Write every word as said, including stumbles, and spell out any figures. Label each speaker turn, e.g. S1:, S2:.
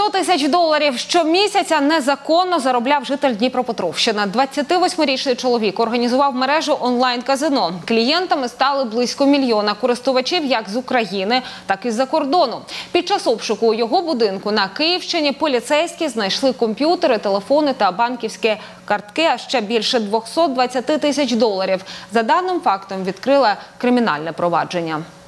S1: сто тисяч доларів щомісяця незаконно заробляв житель Дніпропетровщини. двадцятивосьмирічний чоловік організував мережу онлайн-казино. Клієнтами стали близько мільйона користувачів як з України, так і з-за кордону. Під час обшуку у його будинку на Київщині поліцейські знайшли комп'ютери, телефони та банківські картки, а ще більше двохсот двадцяти тисяч доларів. За даним фактом відкрили кримінальне провадження.